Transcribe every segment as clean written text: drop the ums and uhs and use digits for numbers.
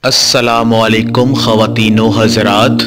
السلام علیکم خواتین و حضرات،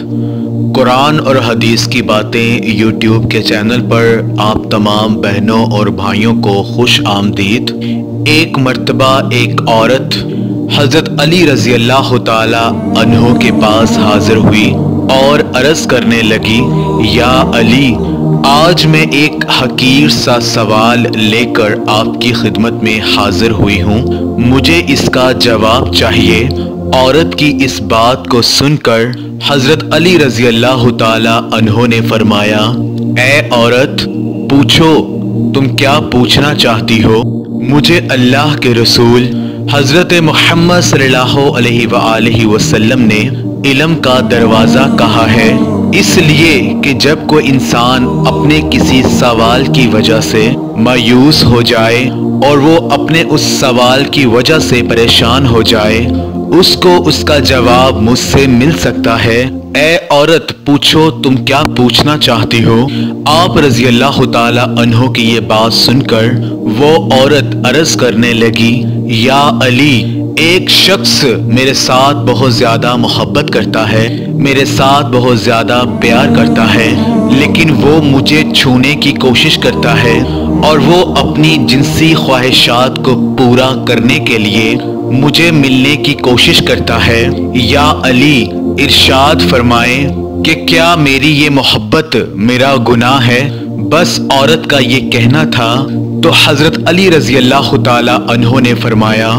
قرآن اور حدیث کی باتیں یوٹیوب کے چینل پر آپ تمام بہنوں اور بھائیوں کو خوش آمدید۔ ایک مرتبہ ایک عورت حضرت علی رضی اللہ تعالی عنہ کے پاس حاضر ہوئی اور عرض کرنے لگی، یا علی، آج میں ایک حقیر سا سوال لے کر آپ کی خدمت میں حاضر ہوئی ہوں، مجھے اس کا جواب چاہیے۔ عورت کی اس بات کو سن کر حضرت علی رضی اللہ تعالی عنہ نے فرمایا، اے عورت، پوچھو، تم کیا پوچھنا چاہتی ہو؟ مجھے اللہ کے رسول حضرت محمد صلی اللہ علیہ وآلہ وسلم نے علم کا دروازہ کہا ہے، اس لیے کہ جب کوئی انسان اپنے کسی سوال کی وجہ سے مایوس ہو جائے اور وہ اپنے اس سوال کی وجہ سے پریشان ہو جائے، اس کو اس کا جواب مجھ سے مل سکتا ہے۔ اے عورت، پوچھو، تم کیا پوچھنا چاہتی ہو؟ آپ رضی اللہ تعالی عنہ کی یہ بات سن کر وہ عورت عرض کرنے لگی، یا علی، ایک شخص میرے ساتھ بہت زیادہ محبت کرتا ہے، میرے ساتھ بہت زیادہ پیار کرتا ہے، لیکن وہ مجھے چھونے کی کوشش کرتا ہے اور وہ اپنی جنسی خواہشات کو پورا کرنے کے لیے مجھے ملنے کی کوشش کرتا ہے۔ یا علی، ارشاد فرمائیں کہ کیا میری یہ محبت میرا گناہ ہے؟ بس عورت کا یہ کہنا تھا تو حضرت علی رضی اللہ تعالی عنہ نے فرمایا،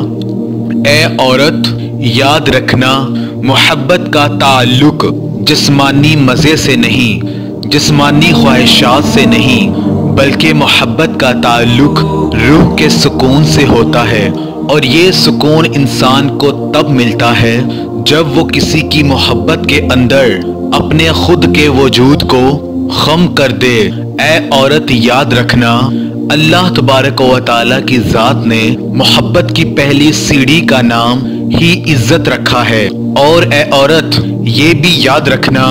اے عورت، یاد رکھنا، محبت کا تعلق جسمانی مزے سے نہیں، جسمانی خواہشات سے نہیں، بلکہ محبت کا تعلق روح کے سکون سے ہوتا ہے، اور یہ سکون انسان کو تب ملتا ہے جب وہ کسی کی محبت کے اندر اپنے خود کے وجود کو خم کر دے۔ اے عورت، یاد رکھنا، اللہ تبارک و تعالیٰ کی ذات نے محبت کی پہلی سیڑھی کا نام ہی عزت رکھا ہے۔ اور اے عورت، یہ بھی یاد رکھنا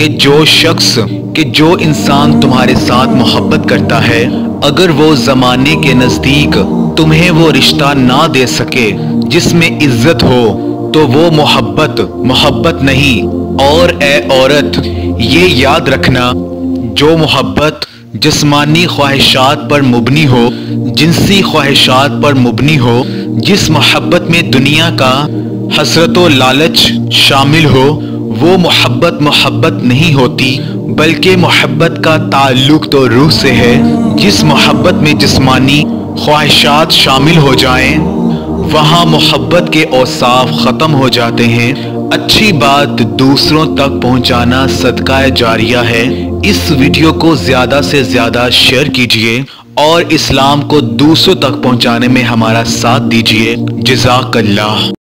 کہ جو انسان تمہارے ساتھ محبت کرتا ہے، اگر وہ زمانے کے نزدیک تمہیں وہ رشتہ نہ دے سکے جس میں عزت ہو تو وہ محبت نہیں۔ اور اے عورت، یہ یاد رکھنا، جو محبت جسمانی خواہشات پر مبنی ہو، جنسی خواہشات پر مبنی ہو، جس محبت میں دنیا کا حسرت و لالچ شامل ہو، وہ محبت نہیں ہوتی، بلکہ محبت کا تعلق تو روح سے ہے۔ جس محبت میں جسمانی خواہشات شامل ہو جائیں، وہاں محبت کے اوصاف ختم ہو جاتے ہیں۔ اچھی بات دوسروں تک پہنچانا صدقہ جاریہ ہے۔ اس ویڈیو کو زیادہ سے زیادہ شیئر کیجیے اور اسلام کو دوسروں تک پہنچانے میں ہمارا ساتھ دیجیے۔ جزاک اللہ۔